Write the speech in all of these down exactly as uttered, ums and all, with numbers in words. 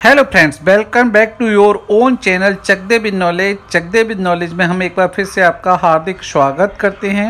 Hello friends, welcome back to your own channel Chak De with knowledge. Chak De with knowledge में हम एक बार फिर से आपका हार्दिक स्वागत करते हैं।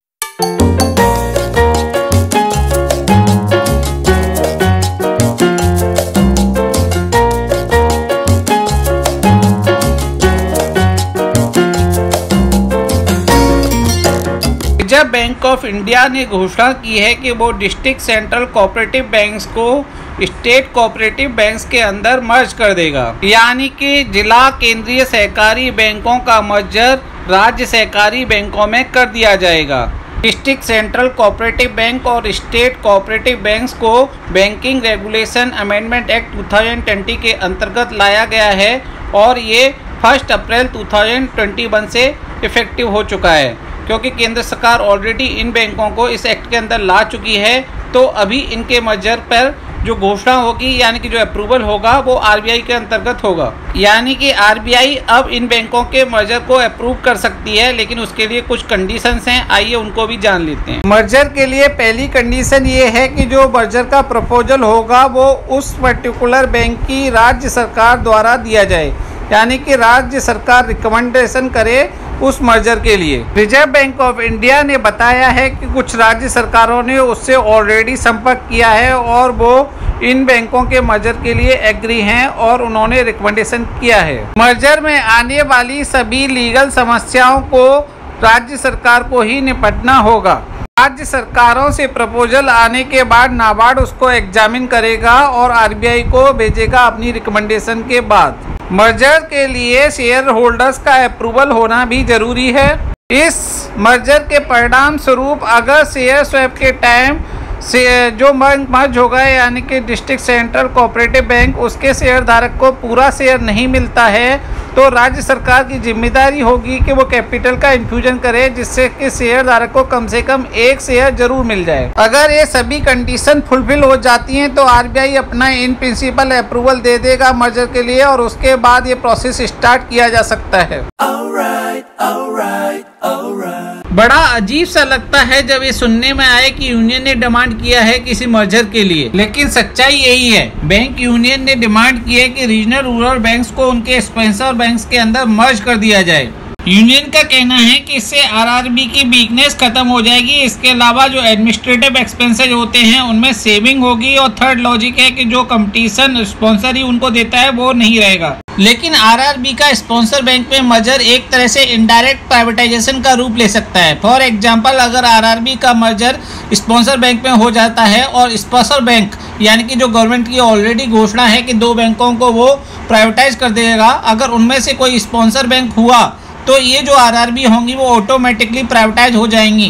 रिजर्व बैंक ऑफ इंडिया ने घोषणा की है कि वो डिस्ट्रिक्ट सेंट्रल कोऑपरेटिव बैंक्स को स्टेट कोऑपरेटिव बैंक्स के अंदर मर्ज कर देगा, यानी कि जिला केंद्रीय सहकारी बैंकों का मर्जर राज्य सहकारी बैंकों में कर दिया जाएगा। डिस्ट्रिक्ट सेंट्रल कोऑपरेटिव बैंक और स्टेट कोऑपरेटिव बैंक्स को बैंकिंग रेगुलेशन अमेंडमेंट एक्ट दो हज़ार बीस के अंतर्गत लाया गया है और ये फर्स्ट अप्रैल दो हज़ार इक्कीस से इफेक्टिव हो चुका है, क्योंकि केंद्र सरकार ऑलरेडी इन बैंकों को इस एक्ट के अंदर ला चुकी है। तो अभी इनके मर्जर पर जो घोषणा होगी, यानी कि जो अप्रूवल होगा, वो आरबीआई के अंतर्गत होगा। यानी कि आरबीआई अब इन बैंकों के मर्जर को अप्रूव कर सकती है, लेकिन उसके लिए कुछ कंडीशंस हैं। आइए उनको भी जान लेते हैं। मर्जर के लिए पहली कंडीशन ये है कि जो मर्जर का प्रपोजल होगा वो उस पर्टिकुलर बैंक की राज्य सरकार द्वारा दिया जाए, यानी कि राज्य सरकार रिकमेंडेशन करे उस मर्जर के लिए। रिजर्व बैंक ऑफ इंडिया ने बताया है कि कुछ राज्य सरकारों ने उससे ऑलरेडी संपर्क किया है और वो इन बैंकों के मर्जर के लिए एग्री हैं और उन्होंने रिकमेंडेशन किया है। मर्जर में आने वाली सभी लीगल समस्याओं को राज्य सरकार को ही निपटना होगा। राज्य सरकारों से प्रपोजल आने के बाद नाबार्ड उसको एग्जामिन करेगा और आरबीआई को भेजेगा अपनी रिकमेंडेशन के बाद। मर्जर के लिए शेयर होल्डर्स का अप्रूवल होना भी जरूरी है। इस मर्जर के परिणाम स्वरूप अगर शेयर स्वैप के टाइम से जो मर्ज होगा, यानी कि डिस्ट्रिक्ट सेंट्रल कोऑपरेटिव बैंक, उसके शेयर धारक को पूरा शेयर नहीं मिलता है, तो राज्य सरकार की जिम्मेदारी होगी कि वो कैपिटल का इन्फ्यूजन करे, जिससे कि शेयर धारक को कम से कम एक शेयर जरूर मिल जाए। अगर ये सभी कंडीशन फुलफिल हो जाती हैं तो आरबीआई अपना इन प्रिंसिपल अप्रूवल दे देगा मर्जर के लिए और उसके बाद ये प्रोसेस स्टार्ट किया जा सकता है। alright, alright, alright. बड़ा अजीब सा लगता है जब ये सुनने में आए कि यूनियन ने डिमांड किया है किसी मर्जर के लिए, लेकिन सच्चाई यही है। बैंक यूनियन ने डिमांड की है कि रीजनल रूरल बैंक्स को उनके स्पॉन्सर बैंक्स के अंदर मर्ज कर दिया जाए। यूनियन का कहना है कि इससे आरआरबी की वीकनेस खत्म हो जाएगी। इसके अलावा जो एडमिनिस्ट्रेटिव एक्सपेंसेस होते हैं उनमें सेविंग होगी और थर्ड लॉजिक है कि जो कंपटीशन स्पॉन्सर ही उनको देता है वो नहीं रहेगा। लेकिन आरआरबी का स्पॉन्सर बैंक में मर्जर एक तरह से इनडायरेक्ट प्राइवेटाइजेशन का रूप ले सकता है। फॉर एग्जांपल, अगर आरआरबी का मर्जर स्पॉन्सर बैंक में हो जाता है और स्पॉन्सर बैंक, यानी कि जो गवर्नमेंट की ऑलरेडी घोषणा है कि दो बैंकों को वो प्राइवेटाइज कर देगा, अगर उनमें से कोई स्पॉन्सर बैंक हुआ तो ये जो आरआरबी होंगी वो ऑटोमेटिकली प्राइवेटाइज हो जाएंगी।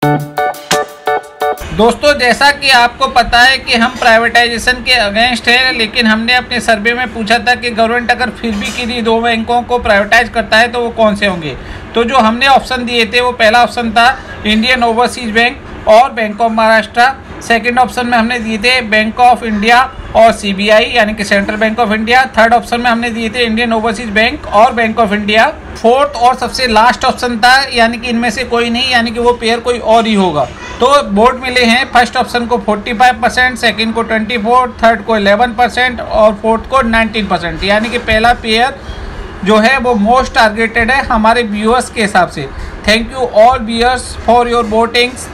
दोस्तों, जैसा कि आपको पता है कि हम प्राइवेटाइजेशन के अगेंस्ट हैं, लेकिन हमने अपने सर्वे में पूछा था कि गवर्नमेंट अगर फिर भी किसी दो बैंकों को प्राइवेटाइज करता है तो वो कौन से होंगे। तो जो हमने ऑप्शन दिए थे वो पहला ऑप्शन था इंडियन ओवरसीज बैंक और bank of Maharashtra. Second option में हमने दिए थे बैंक ऑफ इंडिया और सीबीआई, यानी कि central bank of India. Third option में हमने दिए थे इंडियन ओवरसीज बैंक और बैंक ऑफ इंडिया। फोर्थ और सबसे लास्ट ऑप्शन था, यानी कि इनमें से कोई नहीं, यानी कि वो पेयर कोई और ही होगा। तो वोट मिले हैं फर्स्ट ऑप्शन को पैंतालीस परसेंट, सेकंड को चौबीस, थर्ड को ग्यारह परसेंट और फोर्थ को उन्नीस परसेंट, यानी कि पहला पेयर जो है वो मोस्ट टारगेटेड है हमारे व्यूअर्स के हिसाब से। Thank you all viewers for your votings.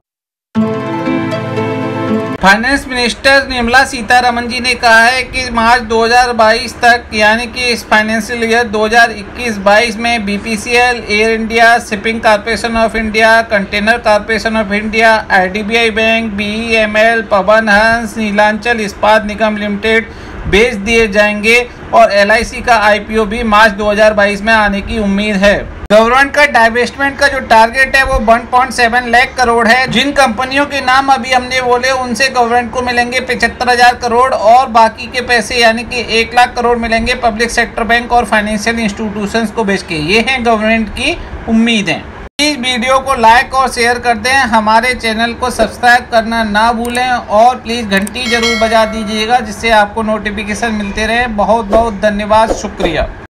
Finance minister Nirmala Sitharaman ji ने कहा है कि मार्च दो हज़ार बाईस तक, यानी कि इस फाइनेंशियल ईयर दो हज़ार इक्कीस बाईस में BPCL, air India, shipping corporation of India, container corporation of India, IDBI bank, BEML, Pawan Hans, Neelanchal इस्पात निगम लिमिटेड बेच दिए जाएंगे और एलआईसी का आईपीओ भी मार्च दो हज़ार बाईस में आने की उम्मीद है। गवर्नमेंट का डाइवेस्टमेंट का जो टारगेट है वो एक पॉइंट सात लाख करोड़ है। जिन कंपनियों के नाम अभी हमने बोले उनसे गवर्नमेंट को मिलेंगे पचहत्तर हजार करोड़ और बाकी के पैसे, यानी कि एक लाख करोड़ मिलेंगे पब्लिक सेक्टर बैंक और फाइनेंशियल इंस्टीट्यूशंस को बेच के। ये है गवर्नमेंट की उम्मीद है। इस वीडियो को लाइक और शेयर कर दें, हमारे चैनल को सब्सक्राइब करना ना भूलें और प्लीज़ घंटी जरूर बजा दीजिएगा, जिससे आपको नोटिफिकेशन मिलते रहे। बहुत बहुत धन्यवाद, शुक्रिया।